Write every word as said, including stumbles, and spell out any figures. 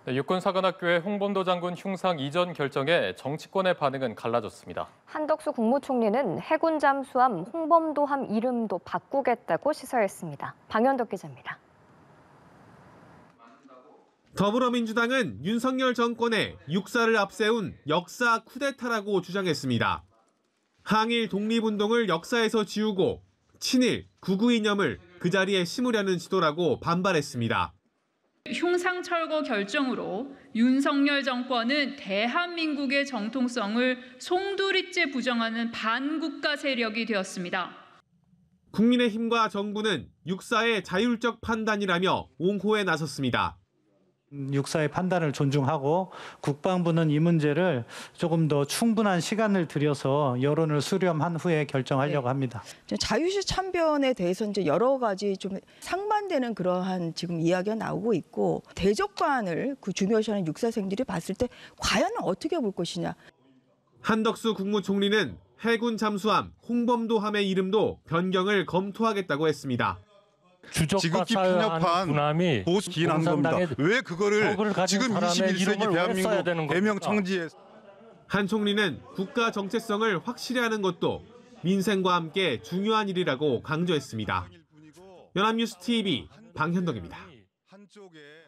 네, 육군사관학교의 홍범도 장군 흉상 이전 결정에 정치권의 반응은 갈라졌습니다. 한덕수 국무총리는 해군 잠수함 홍범도함 이름도 바꾸겠다고 시사했습니다. 방현덕 기자입니다. 더불어민주당은 윤석열 정권의 육사를 앞세운 역사 쿠데타라고 주장했습니다. 항일 독립운동을 역사에서 지우고 친일, 구구 이념을 그 자리에 심으려는 시도라고 반발했습니다. 흉상 철거 결정으로 윤석열 정권은 대한민국의 정통성을 송두리째 부정하는 반국가 세력이 되었습니다. 국민의힘과 정부는 육사의 자율적 판단이라며 옹호에 나섰습니다. 육사의 판단을 존중하고 국방부는 이 문제를 조금 더 충분한 시간을 들여서 여론을 수렴한 후에 결정하려고 합니다. 자유시 참변에 대해서 이제 여러 가지 좀 상반되는 그러한 지금 이야기가 나오고 있고 대적관을 그 중요시하는 육사생들이 봤을 때 과연 어떻게 볼 것이냐. 한덕수 국무총리는 해군 잠수함 홍범도함의 이름도 변경을 검토하겠다고 했습니다. 지극히 편협한 보수 기인한 겁니다. 왜 그거를 지금 이십일 세기 대한민국 대명 청지에. 한 총리는 국가 정체성을 확실히 하는 것도 민생과 함께 중요한 일이라고 강조했습니다. 연합뉴스 티비 방현덕입니다.